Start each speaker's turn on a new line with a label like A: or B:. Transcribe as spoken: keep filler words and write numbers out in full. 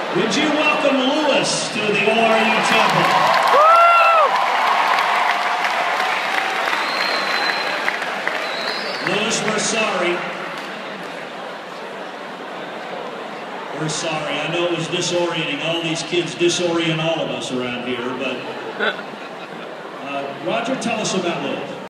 A: Would you welcome Lewis to the O R U Chapel? Lewis, we're sorry. We're sorry. I know it was disorienting. All these kids disorient all of us around here, but uh, Roger, tell us about Lewis.